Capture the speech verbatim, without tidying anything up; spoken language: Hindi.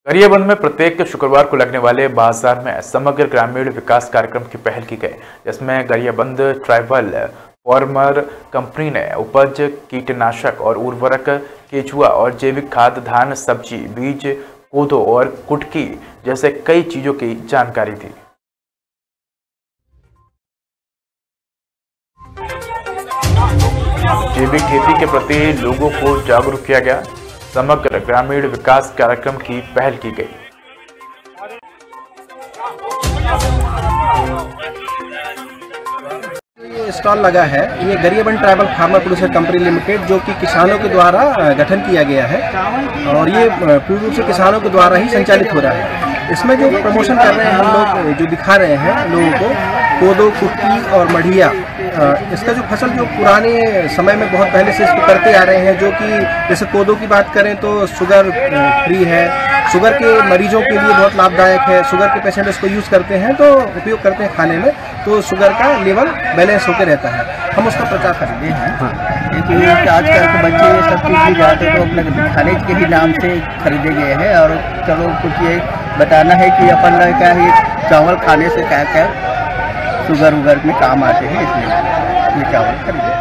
गरियाबंद में प्रत्येक शुक्रवार को लगने वाले बाजार में समग्र ग्रामीण विकास कार्यक्रम की पहल की गई, जिसमें गरियाबंद ट्राइबल फार्मर कंपनी ने उपज, कीटनाशक और उर्वरक, केचुआ और जैविक खाद, धान, सब्जी, बीज, कोदो और कुटकी जैसे कई चीजों की जानकारी दी। जैविक खेती के प्रति लोगों को जागरूक किया गया। समग्र ग्रामीण विकास कार्यक्रम की पहल की गई। ये स्टॉल लगा है, ये Gariaband tribal farmer producer company limited, जो कि किसानों के द्वारा गठन किया गया है और ये पूर्ण रूप से किसानों के द्वारा ही संचालित हो रहा है। इसमें जो प्रमोशन कर रहे हैं हम लोग, जो दिखा रहे हैं लोगों को, कोदो, कुटकी और मढ़िया, इसका जो फसल जो पुराने समय में बहुत पहले से इसको करते आ रहे हैं, जो कि जैसे कोदो की बात करें तो शुगर फ्री है, शुगर के मरीजों के लिए बहुत लाभदायक है। शुगर के पेशेंट इसको यूज़ करते हैं तो उपयोग करते हैं खाने में, तो शुगर का लेवल बैलेंस होकर रहता है। हम उसका प्रचार खरीदे हैं हाँ। क्योंकि आजकल के बच्चे ये सब चीज़ भी जाते तो अपने खाने के ही नाम से खरीदे गए हैं। और चलो कुछ ये बताना है कि अपन लोग क्या है, चावल खाने से क्या क्या शुगर वुगर में काम आते हैं, इसलिए ये चावल खरीदे।